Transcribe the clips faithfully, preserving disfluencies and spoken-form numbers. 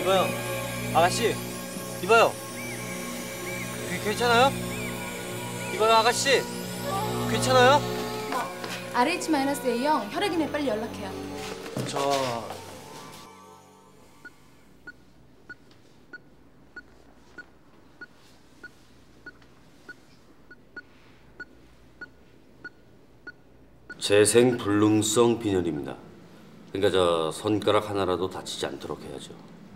이봐요, 아가씨, 이봐요. 그, 괜찮아요? 이봐요, 아가씨, 괜찮아요? 알에이치-에이형 혈액이네. 빨리 연락해요. 저... 재생 불능성 빈혈입니다. 그러니까 저 손가락 하나라도 다치지 않도록 해야죠.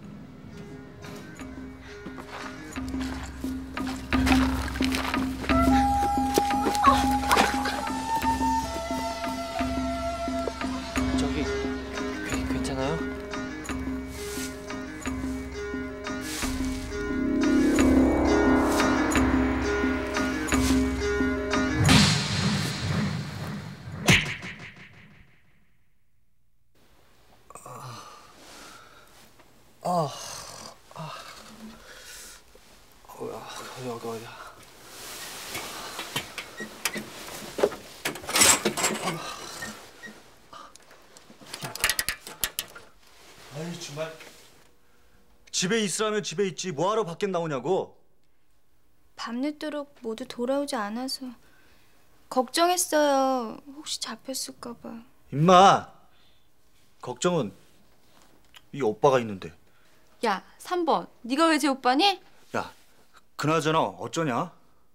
저기, 괜- 괜찮아요? 아, 아, 어, 여기 어디야? 아이 정말 집에 있으라면 집에 있지 뭐하러 밖에 나오냐고. 밤늦도록 모두 돌아오지 않아서 걱정했어요. 혹시 잡혔을까 봐. 임마 걱정은 이 오빠가 있는데. 야, 삼 번. 네가 왜 제 오빠니? 야 그나저나 어쩌냐?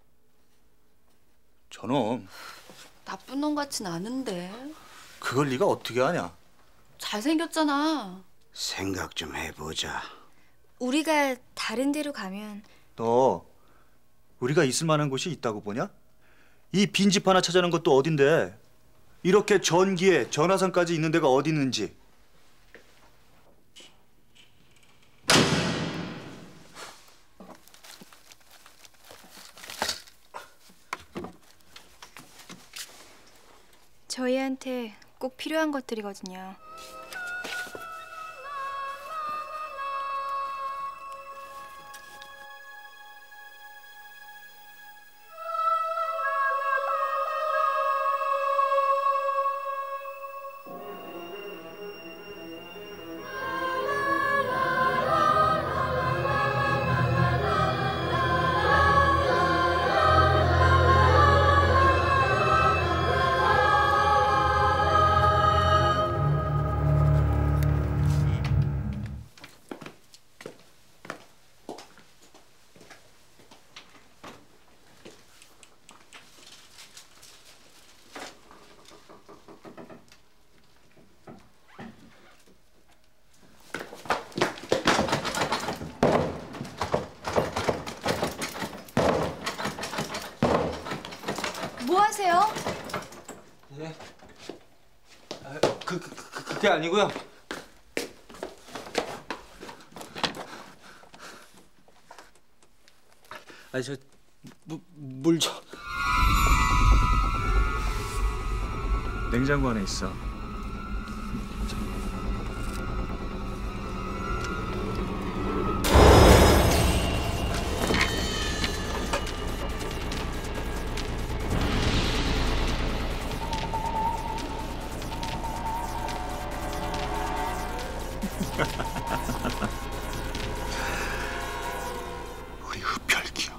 저놈 나쁜 놈 같진 않은데. 그걸 네가 어떻게 아냐? 잘생겼잖아. 생각 좀 해보자. 우리가 다른 데로 가면 너 우리가 있을 만한 곳이 있다고 보냐? 이 빈집 하나 찾아낸 것도 어딘데 이렇게 전기에 전화선까지 있는 데가 어디 있는지. 저희한테 꼭 필요한 것들이거든요. 뭐 하세요? 네. 아, 그, 그, 그, 그게 아니고요. 아니, 저, 물, 물 좀. 냉장고 안에 있어. 우리 흡혈귀야.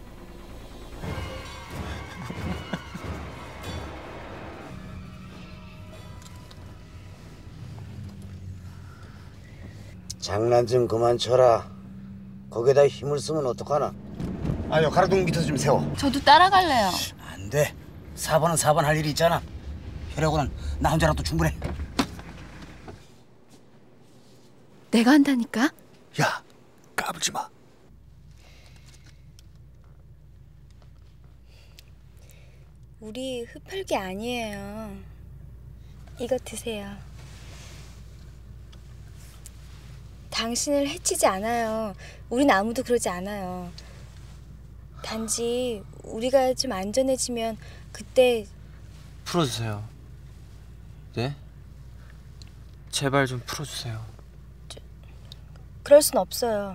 장난 좀 그만 쳐라. 거기에다 힘을 쓰면 어떡하나? 아니요, 가로등 밑에서 좀 세워. 저도 따라갈래요. 안 돼. 사 번은 사 번 할 일이 있잖아. 혈액은 나 혼자라도 충분해. 내가 한다니까? 야 까불지 마. 우리 흡혈귀 아니에요. 이거 드세요. 당신을 해치지 않아요. 우린 아무도 그러지 않아요. 단지 우리가 좀 안전해지면 그때 풀어주세요. 네? 제발 좀 풀어주세요. 그럴 순 없어요.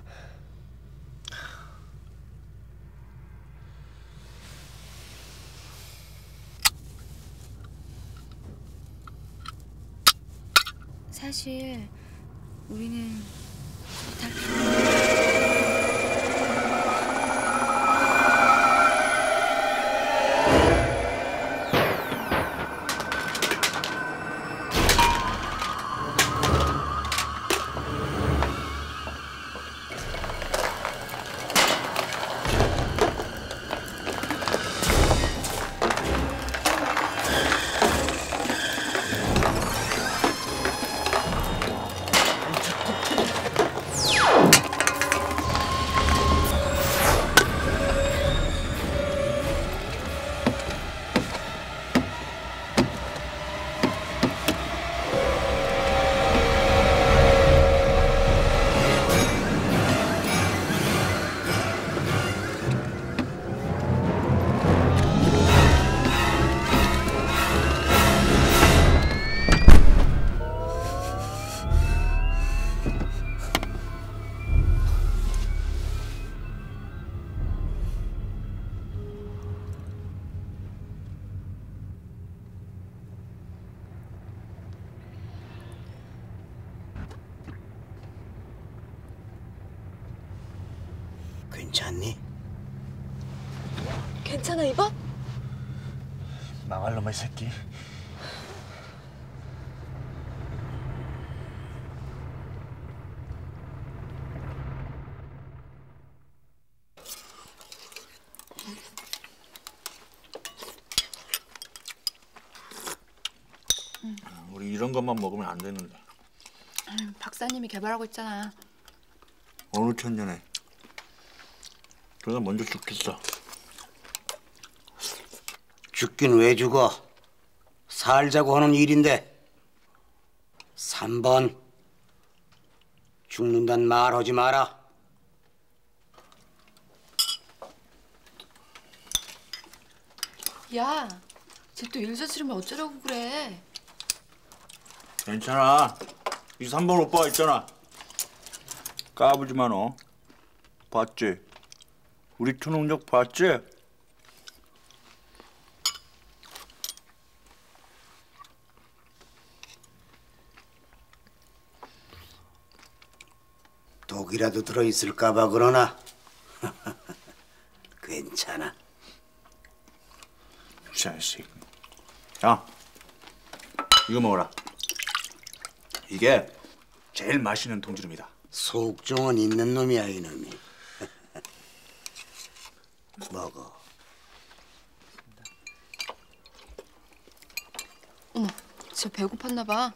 사실 우리는 괜찮니? 괜찮아 이번? 망할 놈의 새끼. 우리 이런 것만 먹으면 안 되는데. 아유, 박사님이 개발하고 있잖아. 어느 천년에. 내가 먼저 죽겠어. 죽긴 왜 죽어? 살자고 하는 일인데. 삼 번 죽는단 말 하지 마라. 야, 쟤 또 일 저지르면 어쩌려고 그래? 괜찮아. 이 삼 번 오빠가 있잖아. 까부지 마 너. 봤지? 우리 초능력 봤지? 독이라도 들어있을까 봐 그러나 괜찮아. 자식. 야, 이거 먹어라. 이게 제일 맛있는 통지름이다. 속종은 있는 놈이야 이놈이. 먹어. 어머, 쟤 배고팠나 봐.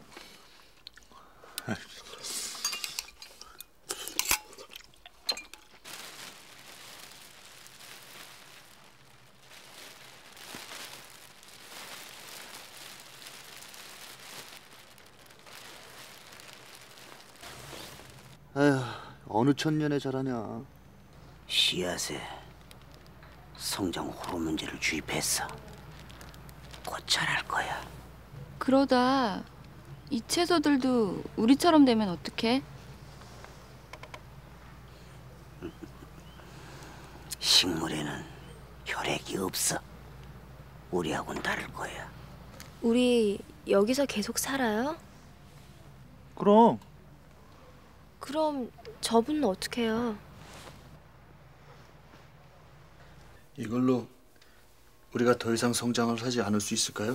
에휴, 어느 천년에 자라냐. 씨앗에 성장 호르몬제를 주입했어. 곧 자랄 거야. 그러다 이 채소들도 우리처럼 되면 어떡해? 식물에는 혈액이 없어. 우리하고는 다를 거야. 우리 여기서 계속 살아요? 그럼 그럼 저분은 어떻게 해요? 이걸로 우리가 더 이상 성장을 하지 않을 수 있을까요?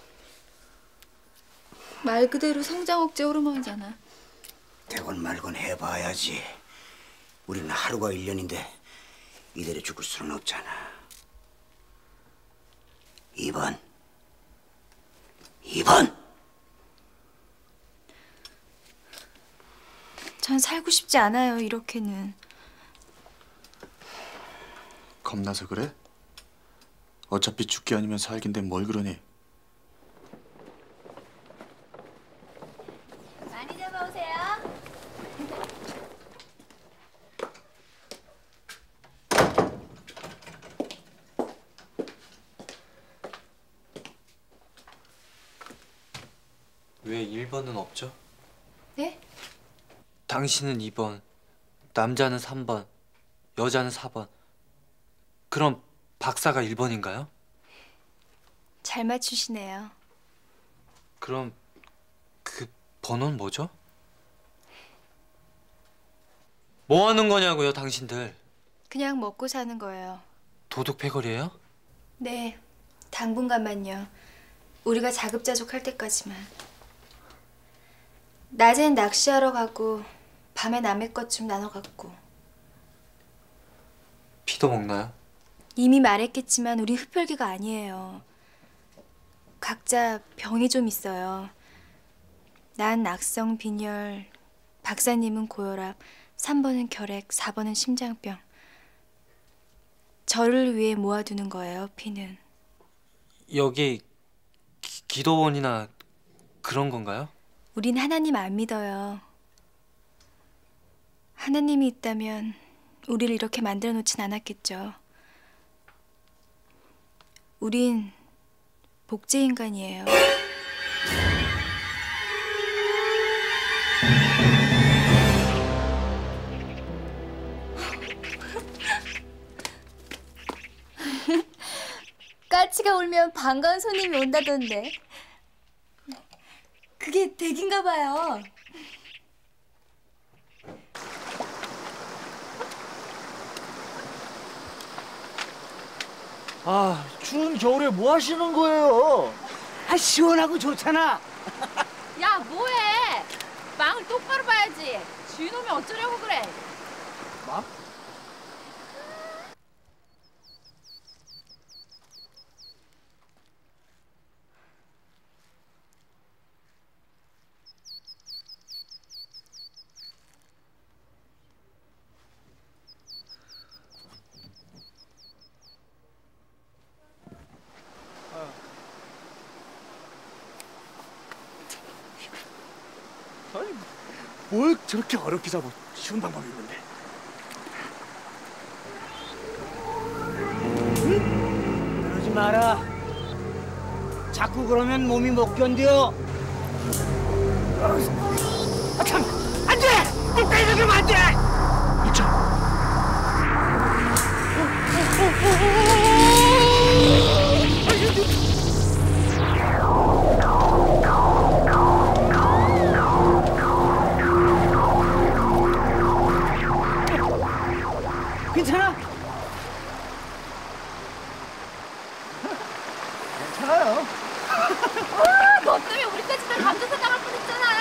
말 그대로 성장 억제 호르몬이잖아. 되건 말건 해봐야지. 우리는 하루가 일 년인데 이대로 죽을 수는 없잖아. 이 번. 이 번. 전 살고 싶지 않아요, 이렇게는. 겁나서 그래? 어차피 죽기 아니면 살긴데 뭘 그러니? 많이 잡아오세요. 왜 일 번은 없죠? 네? 당신은 이 번, 남자는 삼 번, 여자는 사 번. 그럼 박사가 일 번인가요? 잘 맞추시네요. 그럼 그 번호는 뭐죠? 뭐 하는 거냐고요, 당신들? 그냥 먹고 사는 거예요. 도둑 패거리예요? 네, 당분간만요. 우리가 자급자족할 때까지만. 낮엔 낚시하러 가고 밤에 남의 것 좀 나눠 갖고. 피도 먹나요? 이미 말했겠지만 우리 흡혈귀가 아니에요. 각자 병이 좀 있어요. 난 악성 빈혈, 박사님은 고혈압, 삼 번은 결핵, 사 번은 심장병. 저를 위해 모아두는 거예요, 피는. 여기 기, 기도원이나 그런 건가요? 우린 하나님 안 믿어요. 하나님이 있다면 우리를 이렇게 만들어 놓진 않았겠죠. 우린 복제 인간이에요. 까치가 울면 반가운 손님이 온다던데. 그게 댁인가 봐요. 아, 추운 겨울에 뭐 하시는 거예요? 아, 시원하고 좋잖아. 야 뭐해? 망을 똑바로 봐야지. 주인 오면 어쩌려고 그래? 뭘 저렇게 어렵게 잡아? 쉬운 방법이 있는데. 응? 그러지 마라. 자꾸 그러면 몸이 못 견뎌. 아, 참! 안 돼! 끝까지 그러면 안 돼! 이쪽. 괜찮아? 괜찮아요. 너 때문에 우리까지 다 감자사 당할 뻔했잖아.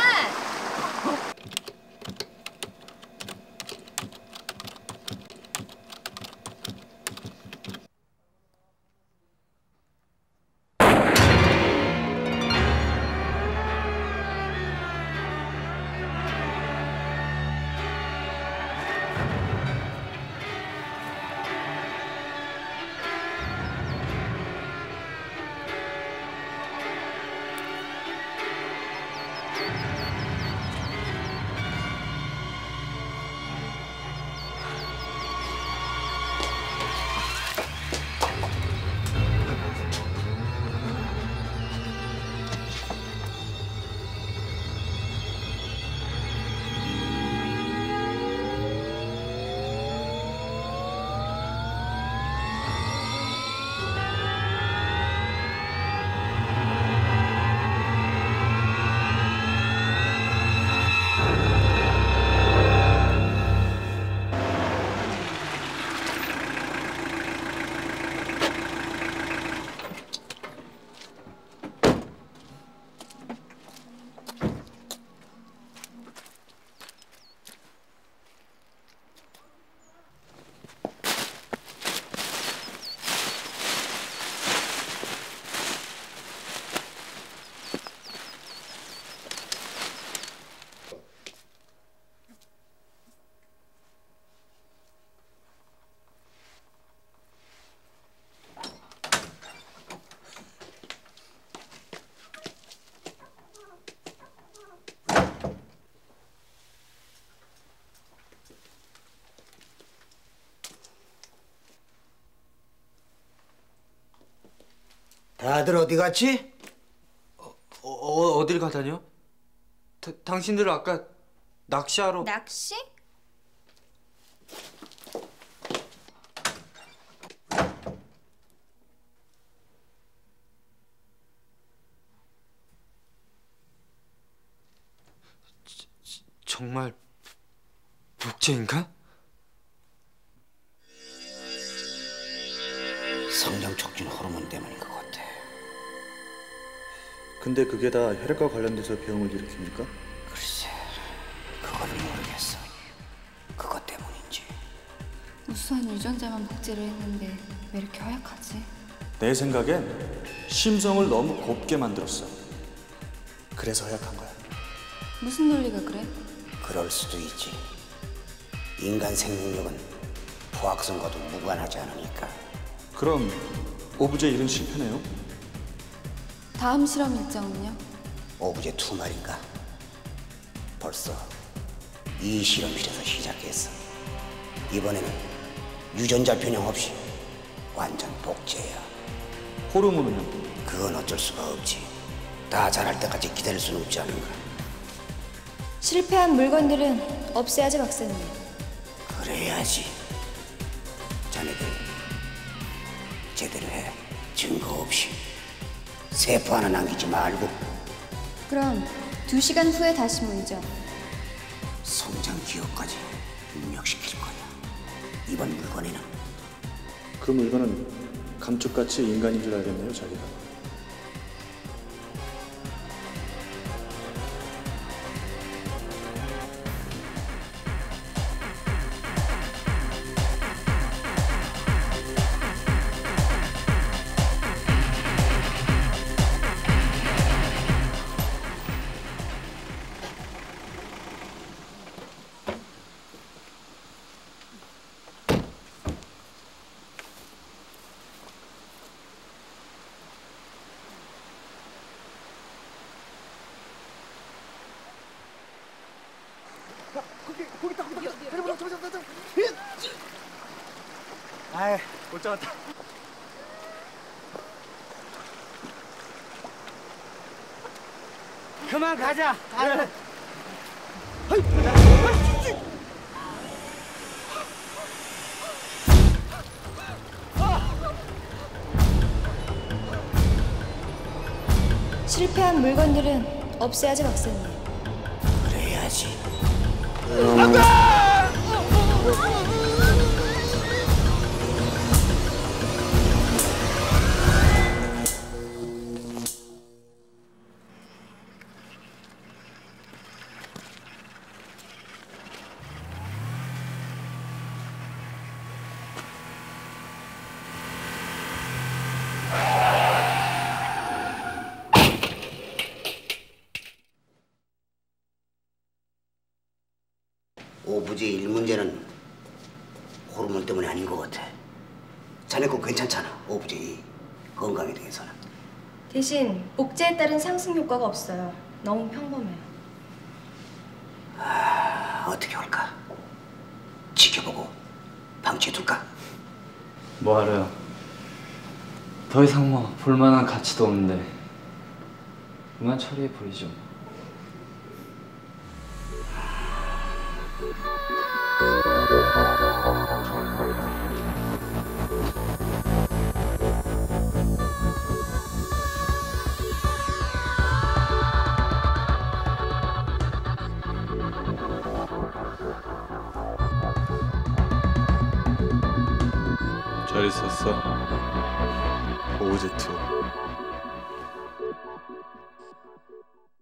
다들 어디 갔지? 어, 어 어딜 가다뇨? 다, 당신들 아까 낚시하러 낚시? 정말 복 복제인간? 성장 촉진 호르몬 때문인 것 같아. 근데 그게 다 혈액과 관련돼서 병을 일으킵니까? 글쎄, 그거는 모르겠어. 그것 때문인지. 우수한 유전자만 복제를 했는데 왜 이렇게 허약하지? 내 생각엔 심성을 너무 곱게 만들었어. 그래서 허약한 거야. 무슨 논리가 그래? 그럴 수도 있지. 인간 생명력은 포악성과도 무관하지 않으니까. 그럼 오브제 일은 실패네요? 다음 실험 일정은요? 오브제 투 말인가? 벌써 이 실험실에서 시작했어. 이번에는 유전자 변형 없이 완전 복제야. 호르몬은요? 그건 어쩔 수가 없지. 다 자랄 때까지 기다릴 수는 없지 않은가. 실패한 물건들은 없애야지 박사님. 그래야지. 자네들 제대로 해. 증거 없이. 세포 하나 남기지 말고. 그럼 두 시간 후에 다시 모이죠. 성장 기호까지 입력시킬 거야. 이번 물건에는. 그 물건은 감쪽같이 인간인 줄 알겠네요, 자기가. 아이, 못 잡았다. 그만 가자. 그래. 실패한 물건들은 없애야지 박사님. 그래야지. 오부제 일 문제는 호르몬 때문이 아닌 것 같아. 자네 거 괜찮잖아. 오부제 이 건강에 대해서는. 대신 복제에 따른 상승 효과가 없어요. 너무 평범해요. 아, 어떻게 할까? 지켜보고 방치해둘까? 뭐하래요? 더 이상 뭐 볼만한 가치도 없는데 그만 처리해버리죠. 잘 있었어, 오브제 투.